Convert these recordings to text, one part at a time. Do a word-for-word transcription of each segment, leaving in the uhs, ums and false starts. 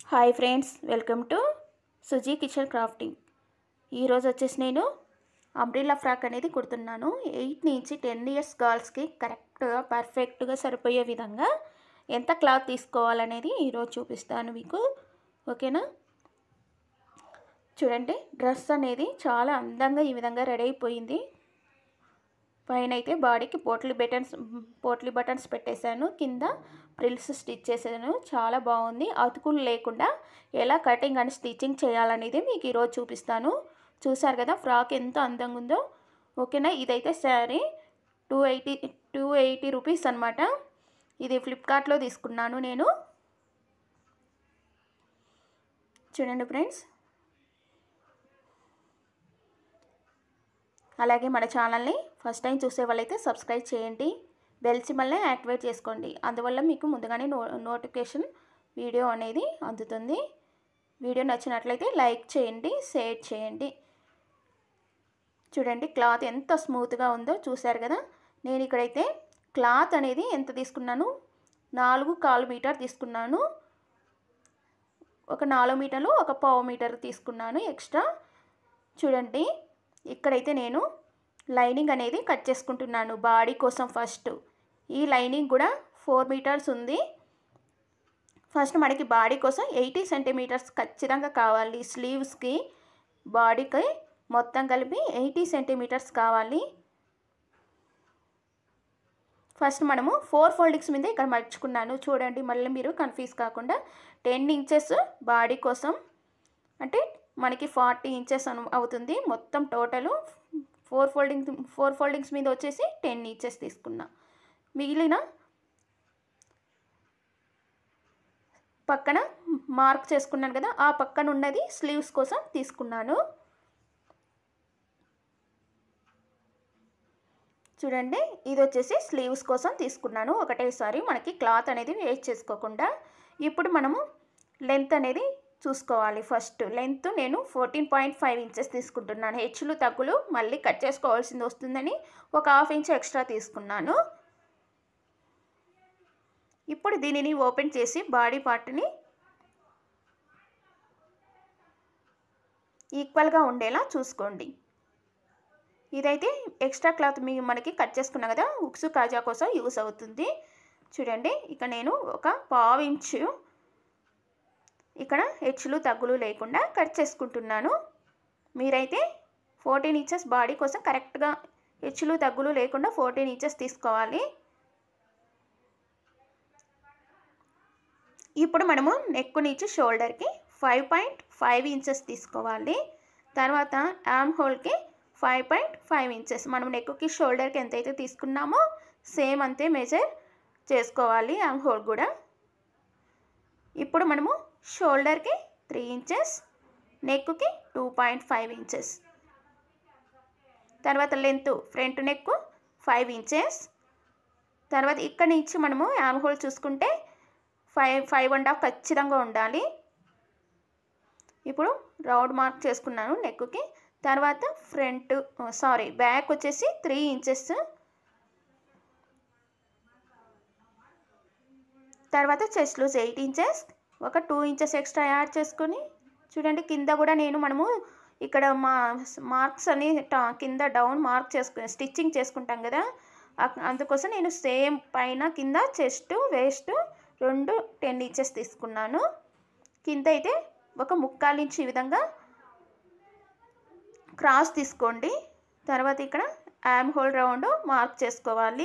Hi friends, welcome to Suji kitchen crafting. ఈరోజు వచ్చేసి నేను అంబ్రిల్లా ఫ్రాక్ అనేది కుడుతున్నాను. ఎయిట్ నుంచి టెన్ ఇయర్స్ గర్ల్స్కి కరెక్ట్గా పర్ఫెక్ట్గా సరిపోయే విధంగా ఎంత క్లాత్ తీసుకోవాలనేది ఈరోజు చూపిస్తాను మీకు. ఓకేనా? చూడండి, డ్రెస్ అనేది చాలా అందంగా ఈ విధంగా రెడీ అయిపోయింది. పైన అయితే బాడీకి పోట్లీ బటన్స్ పోట్లీ బటన్స్ పెట్టేశాను, కింద ప్రిల్స్ స్టిచ్ చేశాను. చాలా బాగుంది. అతుకులు లేకుండా ఎలా కటింగ్ అండ్ స్టిచ్చింగ్ చేయాలనేది మీకు ఈరోజు చూపిస్తాను. చూసారు కదా ఫ్రాక్ ఎంత అందంగా ఉందో. ఓకేనా? ఇదైతే sorry two eighty two eighty rupees అనమాట. ఇది ఫ్లిప్కార్ట్లో తీసుకున్నాను నేను. చూడండి ఫ్రెండ్స్, అలాగే మన ఛానల్ని ఫస్ట్ టైం చూసే వాళ్ళైతే సబ్స్క్రైబ్ చేయండి, బెల్ సింబల్ని యాక్టివేట్ చేసుకోండి. అందువల్ల మీకు ముందుగానే నో నోటిఫికేషన్ వీడియో అనేది అందుతుంది. వీడియో నచ్చినట్లయితే లైక్ చేయండి, షేర్ చేయండి. చూడండి క్లాత్ ఎంత స్మూత్గా ఉందో. చూసారు కదా. నేను ఇక్కడైతే క్లాత్ అనేది ఎంత తీసుకున్నాను, నాలుగు కాలు మీటర్ తీసుకున్నాను. ఒక నాలుగు మీటర్లు ఒక పావు మీటర్ తీసుకున్నాను ఎక్స్ట్రా. చూడండి, ఇక్కడైతే నేను లైనింగ్ అనేది కట్ చేసుకుంటున్నాను బాడీ కోసం. ఫస్ట్ ఈ లైనింగ్ కూడా ఫోర్ మీటర్స్ ఉంది. ఫస్ట్ మనకి బాడీ కోసం ఎయిటీ సెంటీమీటర్స్ ఖచ్చితంగా కావాలి. స్లీవ్స్కి బాడీకి మొత్తం కలిపి ఎయిటీ సెంటీమీటర్స్ కావాలి. ఫస్ట్ మనము ఫోర్ ఫోల్డింగ్స్ మీద ఇక్కడ మర్చుకున్నాను. చూడండి, మళ్ళీ మీరు కన్ఫ్యూజ్ కాకుండా టెన్ ఇంచెస్ బాడీ కోసం అంటే మనకి ఫార్టీ ఇంచెస్ అను అవుతుంది మొత్తం total. Four folding four foldings మీద వచ్చేసి టెన్ ఇంచెస్ తీసుకున్నా. మిగిలిన పక్కన మార్క్ చేసుకున్నాను కదా, ఆ పక్కన ఉన్నది స్లీవ్స్ కోసం తీసుకున్నాను. చూడండి, ఇది వచ్చేసి స్లీవ్స్ కోసం తీసుకున్నాను ఒకటేసారి, మనకి క్లాత్ అనేది వేస్ట్ చేసుకోకుండా. ఇప్పుడు మనము లెంత్ అనేది చూసుకోవాలి. ఫస్ట్ లెంత్ నేను ఫోర్టీన్ పాయింట్ ఫైవ్ ఇంచెస్ తీసుకుంటున్నాను. హెచ్చులు తగ్గులు మళ్ళీ కట్ చేసుకోవాల్సింది వస్తుందని ఒక హాఫ్ ఇంచ్ ఎక్స్ట్రా తీసుకున్నాను. ఇప్పుడు దీనిని ఓపెన్ చేసి బాడీ పార్ట్ని ఈక్వల్గా ఉండేలా చూసుకోండి. ఇదైతే ఎక్స్ట్రా క్లాత్ మీ మనకి కట్ చేసుకున్నా కదా, ఉక్సు కాజా కోసం యూస్ అవుతుంది. చూడండి, ఇక నేను ఒక పావు ఇంచు ఇక్కడ హెచ్చులు తగ్గులు లేకుండా కట్ చేసుకుంటున్నాను. మీరైతే ఫోర్టీన్ ఇంచెస్ బాడీ కోసం కరెక్ట్గా హెచ్చులు తగ్గులు లేకుండా ఫోర్టీన్ ఇంచెస్ తీసుకోవాలి. ఇప్పుడు మనము నెక్ నుంచి షోల్డర్కి ఫైవ్ పాయింట్ ఫైవ్ ఇంచెస్ తీసుకోవాలి. తర్వాత ఆర్మ్ హోల్కి ఫైవ్ పాయింట్ ఫైవ్ ఇంచెస్. మనం నెక్కి షోల్డర్కి ఎంతైతే తీసుకున్నామో సేమ్ అంతే మెజర్ చేసుకోవాలి ఆర్మ్ హోల్ కూడా. ఇప్పుడు మనము షోల్డర్కి త్రీ ఇంచెస్, నెక్కి టూ పాయింట్ ఫైవ్ ఇంచెస్. తర్వాత length front neck five inches. తర్వాత ఇక్కడి నుంచి మనము ఆర్మ్ హోల్ చూసుకుంటే ఫైవ్ ఫైవ్ అండ్ హాఫ్ ఖచ్చితంగా ఉండాలి. ఇప్పుడు రౌండ్ మార్క్ చేసుకున్నాను నెక్కి. తర్వాత ఫ్రంట్ సారీ బ్యాక్ వచ్చేసి త్రీ ఇంచెస్. తర్వాత చెస్ట్ లూజ్ ఎయిట్ ఇంచెస్, ఒక టూ ఇంచెస్ ఎక్స్ట్రా యాడ్ చేసుకొని. చూడండి, కింద కూడా నేను మనము ఇక్కడ మా మార్క్స్ అని కింద డౌన్ మార్క్ చేసుకు స్టిచ్చింగ్ చేసుకుంటాం కదా, అందుకోసం నేను సేమ్ పైన కింద చెస్ట్ వేస్ట్ రెండు టెన్ ఇంచెస్ తీసుకున్నాను. కింద అయితే ఒక ముక్కాలు ఇంచు ఈ విధంగా క్రాస్ తీసుకోండి. తర్వాత ఇక్కడ ఆర్మ్ హోల్ రౌండ్ మార్క్ చేసుకోవాలి.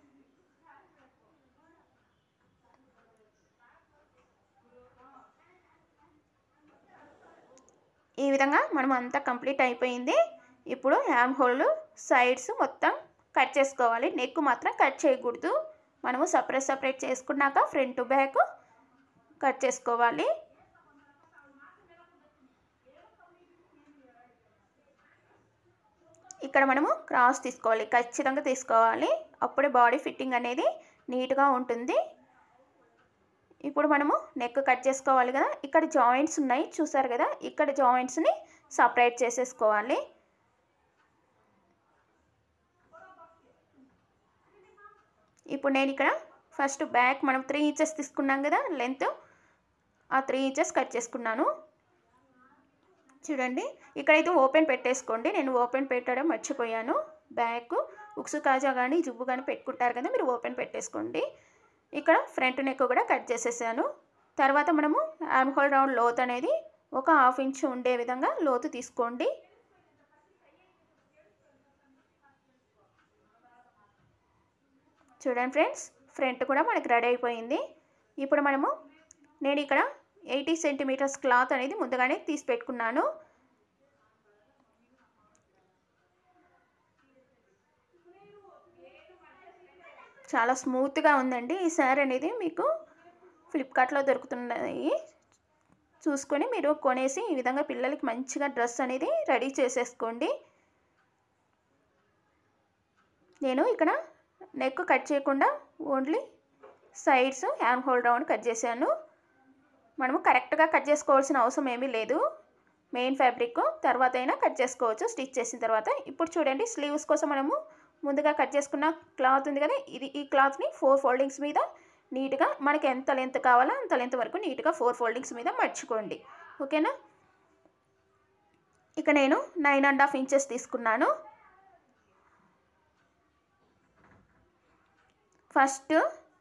ఈ విధంగా మనం అంతా కంప్లీట్ అయిపోయింది. ఇప్పుడు ఆర్మ్ హోల్ సైడ్స్ మొత్తం కట్ చేసుకోవాలి. నెక్ మాత్రం కట్ చేయకూడదు. మనము సపరేట్ సపరేట్ చేసుకున్నాక ఫ్రంట్ బ్యాక్ కట్ చేసుకోవాలి. ఇక్కడ మనము క్రాస్ తీసుకోవాలి, ఖచ్చితంగా తీసుకోవాలి. అప్పుడే బాడీ ఫిట్టింగ్ అనేది నీట్గా ఉంటుంది. ఇప్పుడు మనము నెక్ కట్ చేసుకోవాలి కదా, ఇక్కడ జాయింట్స్ ఉన్నాయి చూసారు కదా, ఇక్కడ జాయింట్స్ని సపరేట్ చేసేసుకోవాలి. ఇప్పుడు నేను ఇక్కడ ఫస్ట్ బ్యాక్ మనం త్రీ ఇంచెస్ తీసుకున్నాం కదా లెంత్, ఆ త్రీ ఇంచెస్ కట్ చేసుకున్నాను. చూడండి ఇక్కడైతే ఓపెన్ పెట్టేసుకోండి. నేను ఓపెన్ పెట్టడం మర్చిపోయాను. బ్యాక్ ఉక్సు కాజా కానీ జుబ్బు కానీ పెట్టుకుంటారు కదా, మీరు ఓపెన్ పెట్టేసుకోండి. ఇక్కడ ఫ్రంట్ నెక్ కూడా కట్ చేసేసాను. తర్వాత మనము ఆర్మ్ హోల్ రౌండ్ లోత్ అనేది ఒక హాఫ్ ఇంచ్ ఉండే విధంగా లోతు తీసుకోండి. చూడండి ఫ్రెండ్స్, ఫ్రంట్ కూడా మనకి రెడీ అయిపోయింది. ఇప్పుడు మనము నేను ఇక్కడ ఎయిటీ సెంటీమీటర్స్ క్లాత్ అనేది ముందుగానే తీసి పెట్టుకున్నాను. చాలా స్మూత్గా ఉందండి. ఈ శారీ అనేది మీకు ఫ్లిప్కార్ట్లో దొరుకుతున్నాయి. చూసుకొని మీరు కొనేసి ఈ విధంగా పిల్లలకి మంచిగా డ్రెస్ అనేది రెడీ చేసేసుకోండి. నేను ఇక్కడ నెక్ కట్ చేయకుండా only sides hand hold round cut చేశాను. మనము కరెక్ట్గా కట్ చేసుకోవాల్సిన అవసరం ఏమీ లేదు. మెయిన్ ఫ్యాబ్రిక్ తర్వాత అయినా కట్ చేసుకోవచ్చు స్టిచ్ చేసిన తర్వాత. ఇప్పుడు చూడండి స్లీవ్స్ కోసం మనము ముందుగా కట్ చేసుకున్న క్లాత్ ఉంది కదా, ఇది ఈ క్లాత్ని ఫోర్ ఫోల్డింగ్స్ మీద నీట్గా మనకి ఎంత లెంత్ కావాలో అంత లెంత్ వరకు నీట్గా ఫోర్ ఫోల్డింగ్స్ మీద మర్చుకోండి. ఓకేనా? ఇక నేను నైన్ అండ్ హాఫ్ ఇంచెస్ తీసుకున్నాను. ఫస్ట్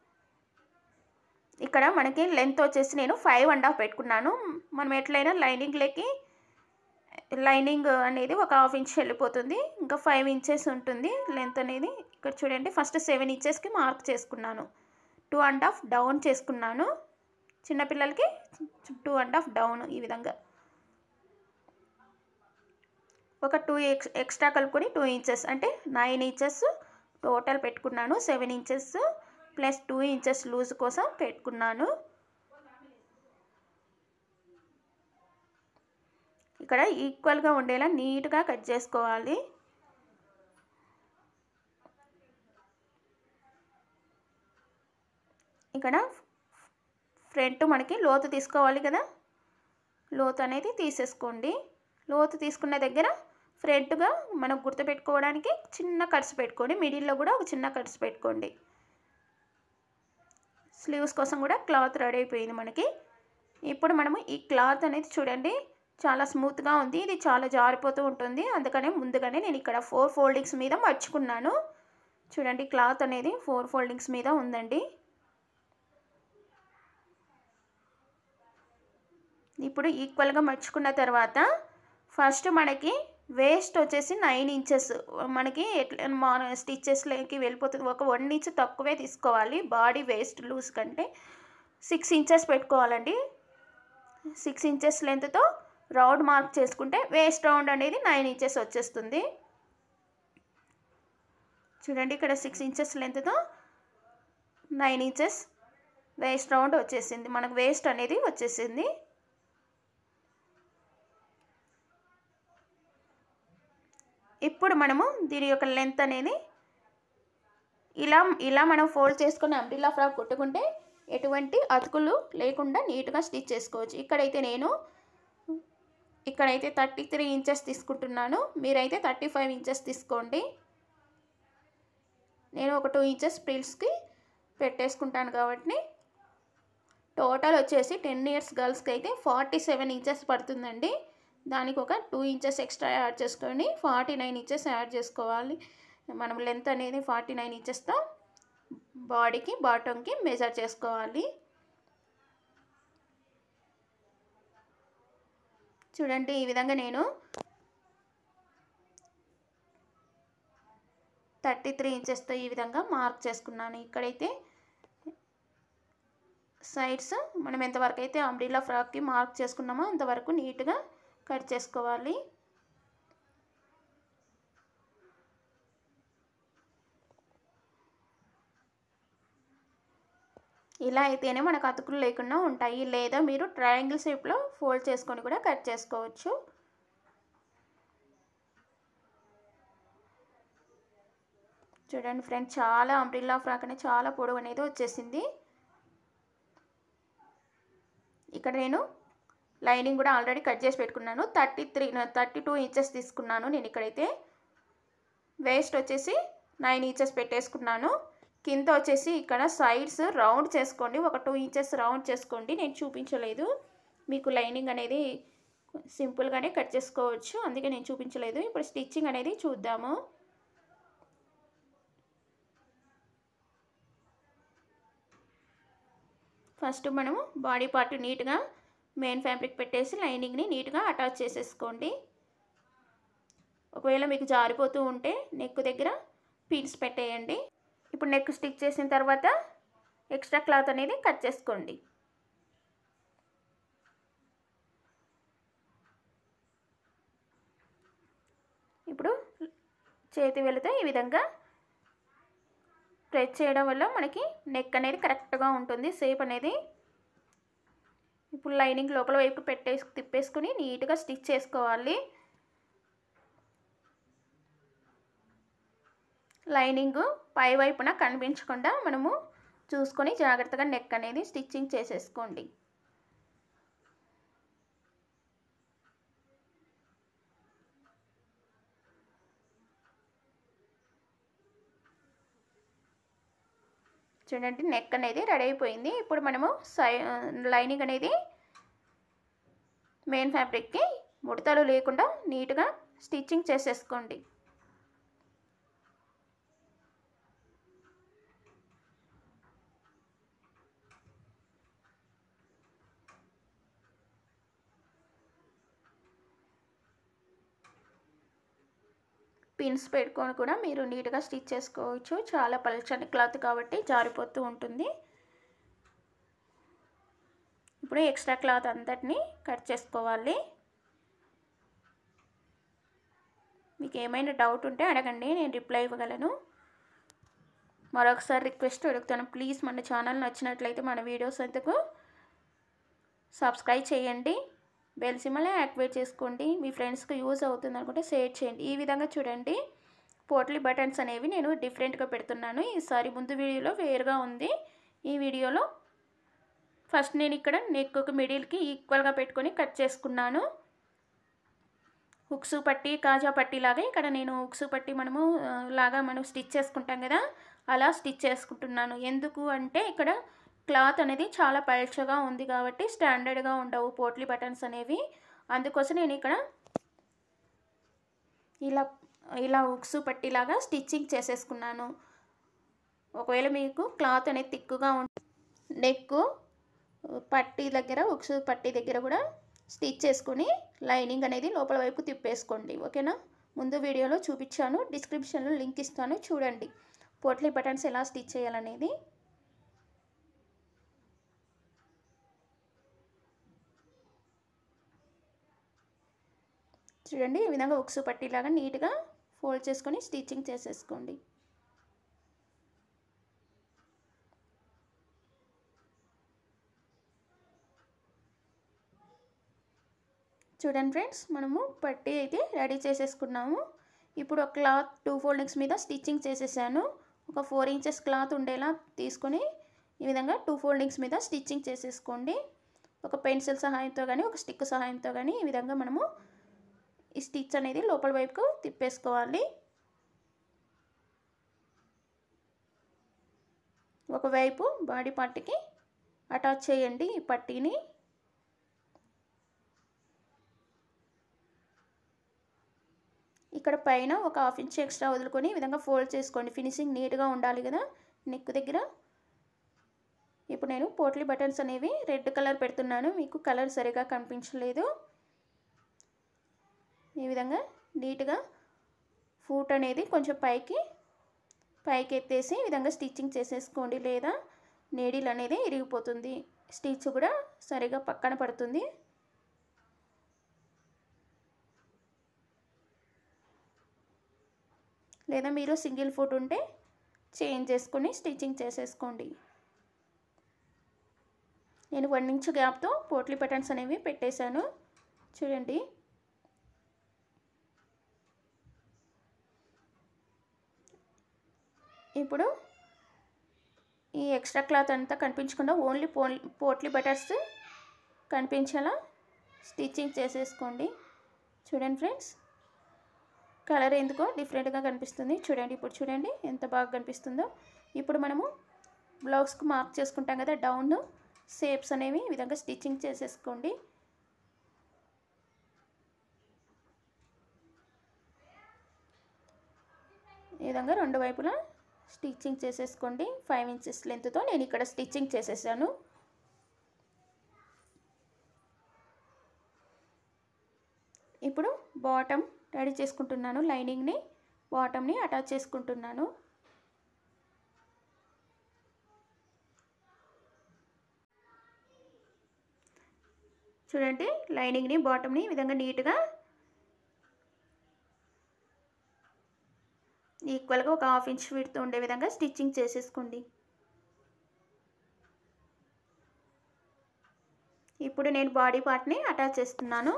ఇక్కడ మనకి లెంత్ వచ్చేసి నేను ఫైవ్ అండ్ హాఫ్ పెట్టుకున్నాను. మనం ఎట్లయినా లైనింగ్లోకి లైనింగ్ అనేది ఒక హాఫ్ ఇంచ్ వెళ్ళిపోతుంది, ఇంకా ఫైవ్ ఇంచెస్ ఉంటుంది లెంత్ అనేది. ఇక్కడ చూడండి ఫస్ట్ సెవెన్ ఇంచెస్కి మార్క్ చేసుకున్నాను. టూ అండ్ హాఫ్ డౌన్ చేసుకున్నాను. చిన్నపిల్లలకి టూ అండ్ హాఫ్ డౌన్ ఈ విధంగా ఒక టూ ఎక్స్ ఎక్స్ట్రా కలుపుకొని టూ ఇంచెస్ అంటే నైన్ ఇంచెస్ టోటల్ పెట్టుకున్నాను. Seven inches plus two inches loose కోసం పెట్టుకున్నాను. ఇక్కడ ఈక్వల్గా ఉండేలా నీట్గా కట్ చేసుకోవాలి. ఇక్కడ ఫ్రంట్ మనకి లోతు తీసుకోవాలి కదా, లోతు అనేది తీసేసుకోండి. లోతు తీసుకున్న దగ్గర ఫ్రంట్గా మనం గుర్తుపెట్టుకోవడానికి చిన్న కట్స్ పెట్టుకోండి. మిడిల్లో కూడా ఒక చిన్న కట్స్ పెట్టుకోండి. స్లీవ్స్ కోసం కూడా క్లాత్ రెడీ అయిపోయింది మనకి. ఇప్పుడు మనము ఈ క్లాత్ అనేది చూడండి చాలా స్మూత్గా ఉంది. ఇది చాలా జారిపోతూ ఉంటుంది, అందుకనే ముందుగానే నేను ఇక్కడ ఫోర్ ఫోల్డింగ్స్ మీద మర్చుకున్నాను. చూడండి క్లాత్ అనేది ఫోర్ ఫోల్డింగ్స్ మీద ఉందండి. ఇప్పుడు ఈక్వల్గా మర్చుకున్న తర్వాత ఫస్ట్ మనకి వేస్ట్ వచ్చేసి నైన్ ఇంచెస్ మనకి ఎట్లా స్టిచ్చెస్లోకి వెళ్ళిపోతుంది. ఒక వన్ ఇంచ్ తక్కువే తీసుకోవాలి. బాడీ వేస్ట్ లూజ్ కంటే సిక్స్ ఇంచెస్ పెట్టుకోవాలండి. సిక్స్ ఇంచెస్ లెంత్తో రౌండ్ మార్క్ చేసుకుంటే వేస్ట్ రౌండ్ అనేది నైన్ ఇంచెస్ వచ్చేస్తుంది. చూడండి ఇక్కడ సిక్స్ ఇంచెస్ లెంత్తో నైన్ ఇంచెస్ వేస్ట్ రౌండ్ వచ్చేసింది. మనకు వేస్ట్ అనేది వచ్చేసింది. ఇప్పుడు మనము దీని యొక్క లెంత్ అనేది ఇలా ఇలా మనం ఫోల్డ్ చేసుకుని అంబ్రిల్లా ఫ్రాక్ కుట్టుకుంటే ఎటువంటి అతుకులు లేకుండా నీట్గా స్టిచ్ చేసుకోవచ్చు. ఇక్కడైతే నేను ఇక్కడైతే థర్టీ త్రీ ఇంచెస్ తీసుకుంటున్నాను. మీరైతే థర్టీ ఫైవ్ ఇంచెస్ తీసుకోండి. నేను ఒక టూ ఇంచెస్ ప్రిల్స్కి పెట్టేసుకుంటాను కాబట్టి టోటల్ వచ్చేసి టెన్ ఇయర్స్ గర్ల్స్కి అయితే ఫార్టీ సెవెన్ ఇంచెస్ పడుతుందండి. దానికి ఒక టూ ఇంచెస్ ఎక్స్ట్రా యాడ్ చేసుకొని ఫార్టీ నైన్ ఇంచెస్ యాడ్ చేసుకోవాలి. మనం లెంత్ అనేది ఫార్టీ నైన్ ఇంచెస్తో బాడీకి బాటమ్కి మెజర్ చేసుకోవాలి. చూడండి ఈ విధంగా నేను థర్టీ త్రీ ఇంచెస్తో ఈ విధంగా మార్క్ చేసుకున్నాను. ఇక్కడైతే సైడ్స్ మనం ఎంతవరకు అయితే అంబ్రిల్లా ఫ్రాక్కి మార్క్ చేసుకున్నామో అంతవరకు నీట్గా కట్ చేసుకోవాలి. ఇలా అయితేనే మనకు అతుకులు లేకుండా ఉంటాయి. లేదా మీరు ట్రయాంగిల్ షేప్లో ఫోల్డ్ చేసుకొని కూడా కట్ చేసుకోవచ్చు. చూడండి ఫ్రెండ్స్, చాలా అంబ్రిల్లా ఫ్రాక్ అనేది చాలా పొడవు అనేది వచ్చేసింది. ఇక్కడ నేను లైనింగ్ కూడా ఆల్రెడీ కట్ చేసి పెట్టుకున్నాను. Thirty three thirty two inches తీసుకున్నాను. నేను ఇక్కడైతే వేస్ట్ వచ్చేసి నైన్ ఇంచెస్ పెట్టేసుకున్నాను. కింద వచ్చేసి ఇక్కడ సైడ్స్ రౌండ్ చేసుకోండి. ఒక టూ ఇంచెస్ రౌండ్ చేసుకోండి. నేను చూపించలేదు. మీకు లైనింగ్ అనేది సింపుల్గానే కట్ చేసుకోవచ్చు, అందుకే నేను చూపించలేదు. ఇప్పుడు స్టిచ్చింగ్ అనేది చూద్దాము. ఫస్ట్ మనము బాడీ పార్ట్ నీట్గా మెయిన్ ఫ్యాబ్రిక్ పెట్టేసి లైనింగ్ని నీట్గా అటాచ్ చేసేసుకోండి. ఒకవేళ మీకు జారిపోతూ ఉంటే నెక్ దగ్గర పిన్స్ పెట్టేయండి. ఇప్పుడు నెక్ స్టిచ్ చేసిన తర్వాత ఎక్స్ట్రా క్లాత్ అనేది కట్ చేసుకోండి. ఇప్పుడు చేతి వేలుతో ఈ విధంగా ప్రెస్ చేయడం వల్ల మనకి నెక్ అనేది కరెక్ట్గా ఉంటుంది, షేప్ అనేది. ఇప్పుడు లైనింగ్ లోపల వైపు పెట్టేసి తిప్పేసుకుని నీట్గా స్టిచ్ చేసుకోవాలి. లైనింగ్ పై వైపున కనిపించకుండా మనము చూసుకొని జాగ్రత్తగా నెక్ అనేది స్టిచ్చింగ్ చేసేసుకోండి. చూడండి నెక్ అనేది రెడీ అయిపోయింది. ఇప్పుడు మనము సై లైనింగ్ అనేది మెయిన్ ఫ్యాబ్రిక్కి ముడతలు లేకుండా నీట్గా స్టిచ్చింగ్ చేసేసుకోండి. పిన్స్ పెట్టుకొని కూడా మీరు నీట్గా స్టిచ్ చేసుకోవచ్చు. చాలా పల్చని క్లాత్ కాబట్టి జారిపోతూ ఉంటుంది. ఇప్పుడు ఎక్స్ట్రా క్లాత్ అంతటిని కట్ చేసుకోవాలి. మీకు ఏమైనా డౌట్ ఉంటే అడగండి, నేను రిప్లై ఇవ్వగలను. మరొకసారి రిక్వెస్ట్ అడుగుతాను, ప్లీజ్ మన ఛానల్ నచ్చినట్లయితే మన వీడియోస్ ఎందుకు సబ్స్క్రైబ్ చేయండి, బెల్ సింబల్ యాక్టివేట్ చేసుకోండి. మీ ఫ్రెండ్స్కి యూజ్ అవుతుంది అనుకుంటే షేర్ చేయండి. ఈ విధంగా చూడండి పోట్లీ బటన్స్ అనేవి నేను డిఫరెంట్గా పెడుతున్నాను. ఈసారి ముందు వీడియోలో వేరుగా ఉంది. ఈ వీడియోలో ఫస్ట్ నేను ఇక్కడ నెక్కు మిడిల్కి ఈక్వల్గా పెట్టుకొని కట్ చేసుకున్నాను. హుక్స్ పట్టి కాజా పట్టి లాగా ఇక్కడ నేను హుక్స్ పట్టి మనము లాగా మనం స్టిచ్ చేసుకుంటాం కదా, అలా స్టిచ్ చేసుకుంటున్నాను. ఎందుకు అంటే ఇక్కడ క్లాత్ అనేది చాలా పల్చగా ఉంది కాబట్టి స్టాండర్డ్గా ఉండవు పోట్లీ బటన్స్ అనేవి. అందుకోసం నేను ఇక్కడ ఇలా ఇలా హుక్స్ పట్టిలాగా స్టిచ్చింగ్ చేసేసుకున్నాను. ఒకవేళ మీకు క్లాత్ అనేది తిక్కుగా ఉంటే నెక్ పట్టి దగ్గర హుక్స్ పట్టి దగ్గర కూడా స్టిచ్ చేసుకుని లైనింగ్ అనేది లోపల వైపు తిప్పేసుకోండి. ఓకేనా? ముందు వీడియోలో చూపించాను, డిస్క్రిప్షన్లో లింక్ ఇస్తాను, చూడండి పోట్లీ బటన్స్ ఎలా స్టిచ్ చేయాలనేది. చూడండి ఈ విధంగా హుక్స్ పట్టిలాగా నీట్గా ఫోల్డ్ చేసుకొని స్టిచ్చింగ్ చేసేసుకోండి. చూడండి ఫ్రెండ్స్, మనము పట్టి అయితే రెడీ చేసేసుకున్నాము. ఇప్పుడు ఒక క్లాత్ టూ ఫోల్డింగ్స్ మీద స్టిచ్చింగ్ చేసేసాను. ఒక ఫోర్ ఇంచెస్ క్లాత్ ఉండేలా తీసుకొని ఈ విధంగా టూ ఫోల్డింగ్స్ మీద స్టిచ్చింగ్ చేసేసుకోండి. ఒక పెన్సిల్ సహాయంతో కానీ ఒక స్టిక్ సహాయంతో కానీ ఈ విధంగా మనము ఈ స్టిచ్ అనేది లోపల వైపుకు తిప్పేసుకోవాలి. ఒకవైపు బాడీ పార్ట్కి అటాచ్ చేయండి ఈ పట్టీని. ఇక్కడ పైన ఒక హాఫ్ ఇంచ్ ఎక్స్ట్రా వదులుకొని ఈ విధంగా ఫోల్డ్ చేసుకోండి. ఫినిషింగ్ నీట్గా ఉండాలి కదా నెక్ దగ్గర. ఇప్పుడు నేను పోట్లీ బటన్స్ అనేవి రెడ్ కలర్ పెడుతున్నాను, మీకు కలర్ సరిగా కనిపించలేదు. ఈ విధంగా నీట్గా ఫూట్ అనేది కొంచెం పైకి పైకి ఎత్తేసి ఈ విధంగా స్టిచ్చింగ్ చేసేసుకోండి, లేదా నీడిల్ అనేది ఇరిగిపోతుంది, స్టిచ్ కూడా సరిగా పక్కన పడుతుంది. లేదా మీరు సింగిల్ ఫుట్ ఉంటే చేంజ్ చేసుకొని స్టిచ్చింగ్ చేసేసుకోండి. నేను వన్ ఇంచ్ గ్యాప్తో పోట్లీ బటన్స్ అనేవి పెట్టేశాను. చూడండి ఇప్పుడు ఈ ఎక్స్ట్రా క్లాత్ అంతా కనిపించకుండా ఓన్లీ పోట్లీ బటన్స్ కనిపించేలా స్టిచ్చింగ్ చేసేసుకోండి. చూడండి ఫ్రెండ్స్, కలర్ ఎందుకో డిఫరెంట్గా కనిపిస్తుంది. చూడండి ఇప్పుడు చూడండి ఎంత బాగా కనిపిస్తుందో. ఇప్పుడు మనము బ్లౌజ్కి మార్క్ చేసుకుంటాం కదా డౌన్ షేప్స్ అనేవి ఈ విధంగా స్టిచ్చింగ్ చేసేసుకోండి. ఈ విధంగా రెండు వైపులా స్టిచ్చింగ్ చేసేసుకోండి. ఫైవ్ ఇంచెస్ లెంత్తో నేను ఇక్కడ స్టిచ్చింగ్ చేసేసాను. ఇప్పుడు బాటమ్ రెడీ చేసుకుంటున్నాను. లైనింగ్ని బాటమ్ని అటాచ్ చేసుకుంటున్నాను. చూడండి, లైనింగ్ని బాటమ్ని ఈ విధంగా నీట్గా ఈక్వల్గా ఒక హాఫ్ ఇంచ్ విడ్త్ ఉండే విధంగా స్టిచ్చింగ్ చేసేసుకోండి. ఇప్పుడు నేను బాడీ పార్ట్ని అటాచ్ చేస్తున్నాను.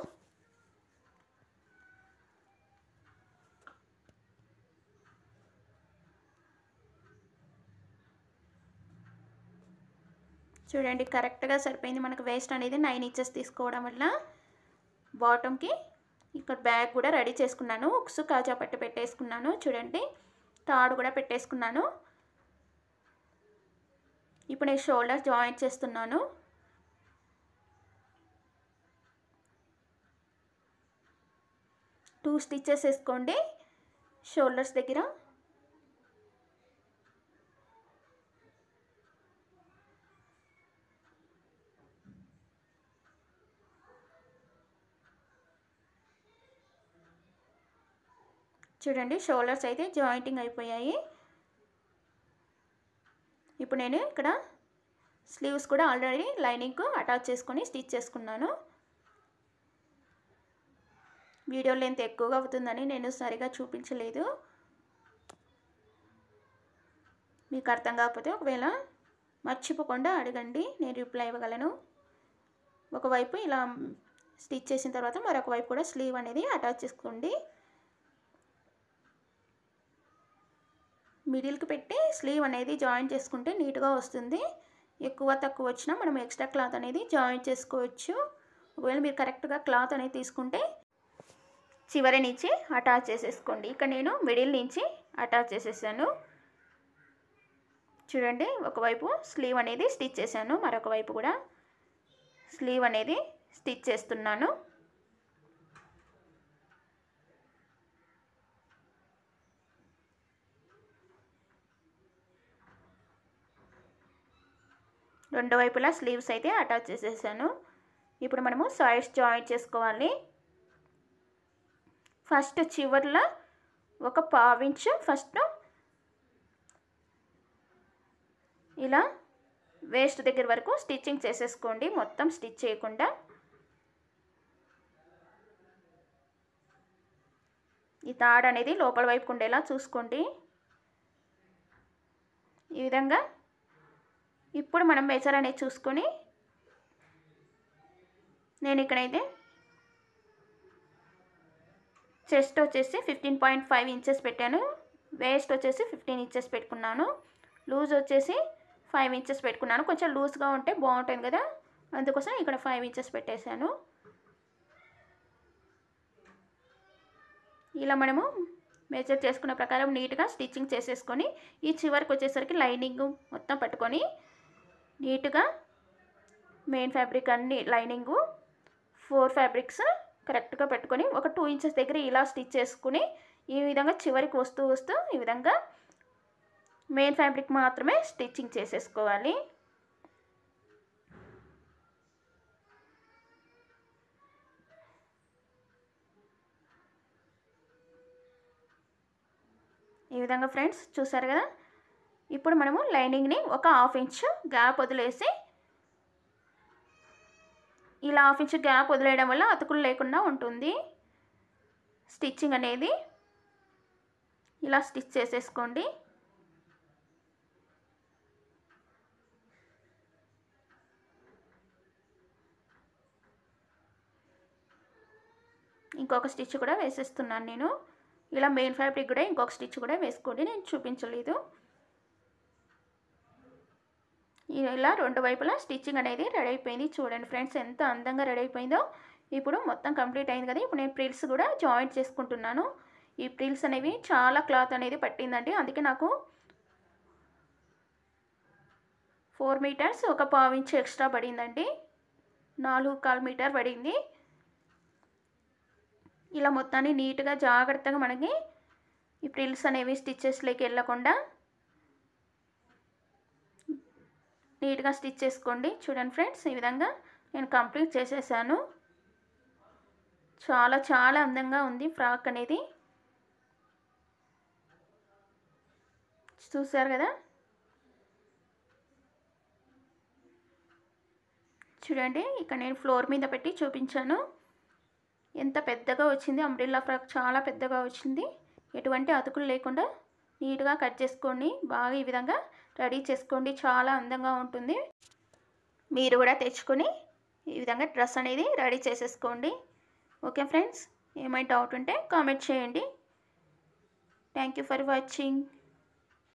చూడండి, కరెక్ట్గా సరిపోయింది. మనకు వేస్ట్ అనేది నైన్ ఇంచెస్ తీసుకోవడం వల్ల బాటమ్కి ఇక్కడ బ్యాగ్ కూడా రెడీ చేసుకున్నాను. ఉక్సు కాజా పట్టి పెట్టేసుకున్నాను. చూడండి, తాడు కూడా పెట్టేసుకున్నాను. ఇప్పుడు నేను షోల్డర్ జాయింట్ చేస్తున్నాను. టూ స్టిచెస్ వేసుకోండి షోల్డర్స్ దగ్గర. చూడండి, షోల్డర్స్ అయితే జాయింటింగ్ అయిపోయాయి. ఇప్పుడు నేను ఇక్కడ స్లీవ్స్ కూడా ఆల్రెడీ లైనింగ్కు అటాచ్ చేసుకొని స్టిచ్ చేసుకున్నాను. వీడియో లెంత్ ఎక్కువగా అవుతుందని నేను సరిగా చూపించలేదు. మీకు అర్థం కాకపోతే ఒకవేళ మర్చిపోకుండా అడగండి, నేను రిప్లై ఇవ్వగలను. ఒకవైపు ఇలా స్టిచ్ చేసిన తర్వాత మరొక వైపు కూడా స్లీవ్ అనేది అటాచ్ చేసుకోండి. మిడిల్కి పెట్టి స్లీవ్ అనేది జాయిన్ చేసుకుంటే నీట్గా వస్తుంది. ఎక్కువ తక్కువ వచ్చినా మనం ఎక్స్ట్రా క్లాత్ అనేది జాయిన్ చేసుకోవచ్చు. ఒకవేళ మీరు కరెక్ట్గా క్లాత్ అనేది తీసుకుంటే చివరి నుంచి అటాచ్ చేసేసుకోండి. ఇక్కడ నేను మిడిల్ నుంచి అటాచ్ చేసేసాను. చూడండి, ఒకవైపు స్లీవ్ అనేది స్టిచ్ చేశాను, మరొక వైపు కూడా స్లీవ్ అనేది స్టిచ్ చేస్తున్నాను. రెండు వైపులా స్లీవ్స్ అయితే అటాచ్ చేసేసాను. ఇప్పుడు మనము సైడ్స్ జాయింట్ చేసుకోవాలి. ఫస్ట్ చివర్లో ఒక పావించు ఫస్ట్ ఇలా వేస్ట్ దగ్గర వరకు స్టిచ్చింగ్ చేసేసుకోండి, మొత్తం స్టిచ్ చేయకుండా. ఈ తాడు అనేది లోపల వైపు ఉండేలా చూసుకోండి. ఈ విధంగా ఇప్పుడు మనం మెజర్ అనేది చూసుకొని, నేను ఇక్కడైతే చెస్ట్ వచ్చేసి ఫిఫ్టీన్ పాయింట్ ఫైవ్ ఇంచెస్ పెట్టాను, వేస్ట్ వచ్చేసి ఫిఫ్టీన్ ఇంచెస్ పెట్టుకున్నాను, లూజ్ వచ్చేసి ఫైవ్ ఇంచెస్ పెట్టుకున్నాను. కొంచెం లూజ్గా ఉంటే బాగుంటుంది కదా, అందుకోసం ఇక్కడ ఫైవ్ ఇంచెస్ పెట్టేశాను. ఇలా మనము మెజర్ చేసుకున్న ప్రకారం నీట్గా స్టిచ్చింగ్ చేసేసుకొని, ఈ చివరికి వచ్చేసరికి లైనింగ్ మొత్తం పట్టుకొని నీట్గా మెయిన్ ఫ్యాబ్రిక్ అన్ని లైనింగు ఫోర్ ఫ్యాబ్రిక్స్ కరెక్ట్గా పెట్టుకొని ఒక టూ ఇంచెస్ దగ్గర ఇలా స్టిచ్ చేసుకుని ఈ విధంగా చివరికి వస్తూ వస్తూ ఈ విధంగా మెయిన్ ఫ్యాబ్రిక్ మాత్రమే స్టిచ్చింగ్ చేసేసుకోవాలి. ఈ విధంగా ఫ్రెండ్స్ చూసారు కదా. ఇప్పుడు మనము లైనింగ్ని ఒక హాఫ్ ఇంచ్ గ్యాప్ వదిలేసి, ఇలా హాఫ్ ఇంచ్ గ్యాప్ వదిలేయడం వల్ల అతుకులు లేకుండా ఉంటుంది. స్టిచ్చింగ్ అనేది ఇలా స్టిచ్ చేసేసుకోండి. ఇంకొక స్టిచ్ కూడా వేసేస్తున్నాను నేను. ఇలా మెయిన్ ఫ్యాబ్రిక్ కూడా ఇంకొక స్టిచ్ కూడా వేసుకోండి, నేను చూపించలేదు. ఇలా రెండు వైపులా స్టిచ్చింగ్ అనేది రెడీ అయిపోయింది. చూడండి ఫ్రెండ్స్, ఎంత అందంగా రెడీ అయిపోయిందో. ఇప్పుడు మొత్తం కంప్లీట్ అయింది కదా. ఇప్పుడు నేను ప్రిల్స్ కూడా జాయింట్ చేసుకుంటున్నాను. ఈ ప్రిల్స్ అనేవి చాలా క్లాత్ అనేది పట్టిందండి, అందుకే నాకు ఫోర్ మీటర్స్ ఒక పావు ఇంచ్ ఎక్స్ట్రా పడిందండి, నాలుగు కాల్ మీటర్ పడింది. ఇలా మొత్తాన్ని నీట్గా జాగ్రత్తగా మనకి ఈ ప్రిల్స్ అనేవి స్టిచ్చెస్లోకి వెళ్ళకుండా నీట్గా స్టిచ్ చేసుకోండి. చూడండి ఫ్రెండ్స్, ఈ విధంగా నేను కంప్లీట్ చేసేసాను. చాలా చాలా అందంగా ఉంది ఫ్రాక్ అనేది. చూసారు కదా, చూడండి ఇక్కడ నేను ఫ్లోర్ మీద పెట్టి చూపించాను. ఎంత పెద్దగా వచ్చింది అంబ్రెల్లా ఫ్రాక్, చాలా పెద్దగా వచ్చింది. ఎటువంటి అతుకులు లేకుండా నీట్గా కట్ చేసుకొని బాగా ఈ విధంగా రెడీ చేసుకోండి. చాలా అందంగా ఉంటుంది. మీరు కూడా తెచ్చుకొని ఈ విధంగా డ్రెస్ అనేది రెడీ చేసేసుకోండి. ఓకే ఫ్రెండ్స్, ఏమైనా డౌట్ ఉంటే కామెంట్ చేయండి. Thank you for watching.